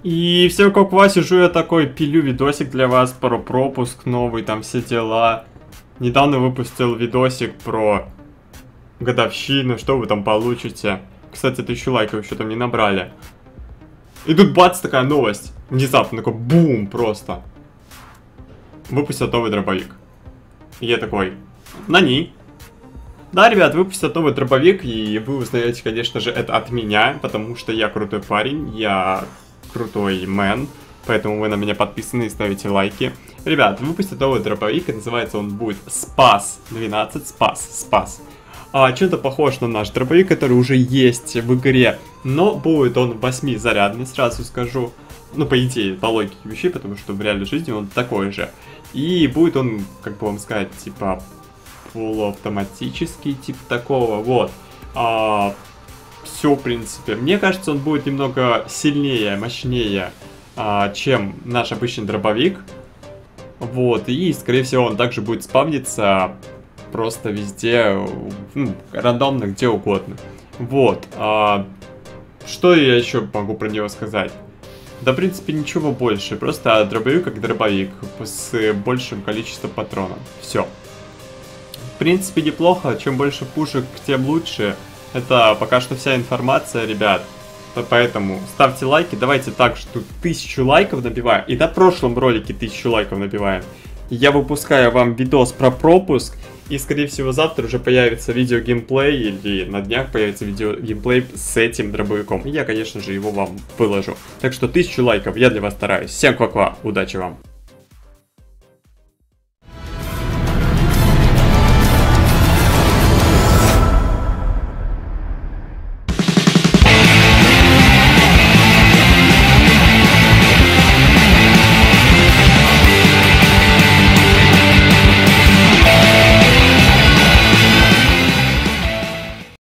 И все как вас, сижу я такой, пилю видосик для вас про пропуск новый, там все дела. Недавно выпустил видосик про годовщину, что вы там получите. Кстати, 1000 лайков еще там не набрали. И тут бац, такая новость. Внезапно, такой бум просто. Выпустят новый дробовик. И я такой, нани. Да, ребят, выпустят новый дробовик, и вы узнаете, конечно же, это от меня, потому что я крутой парень, я крутой мэн, поэтому вы на меня подписаны и ставите лайки. Ребят, выпустят новый дробовик, и называется он будет Спас 12, Спас. Чем-то похож на наш дробовик, который уже есть в игре, но будет он 8-зарядный, сразу скажу. Ну, по идее, по логике вещей, потому что в реальной жизни он такой же. И будет он, как бы вам сказать, типа полуавтоматический, типа такого, вот. Все, в принципе. Мне кажется, он будет немного сильнее, мощнее, чем наш обычный дробовик. Вот, и, скорее всего, он также будет спавниться просто везде, ну, рандомно, где угодно. Вот. Что я еще могу про него сказать? Да, в принципе, ничего больше. Просто дробовик как дробовик, с большим количеством патронов. Все. В принципе, неплохо. Чем больше пушек, тем лучше. Это пока что вся информация, ребят. Поэтому ставьте лайки. Давайте так, что 1000 лайков набиваем. И на прошлом ролике 1000 лайков набиваем. Я выпускаю вам видос про пропуск. И, скорее всего, завтра уже появится видео геймплей. Или на днях появится видео геймплей с этим дробовиком. И я, конечно же, его вам выложу. Так что 1000 лайков. Я для вас стараюсь. Всем ква-ква. Удачи вам.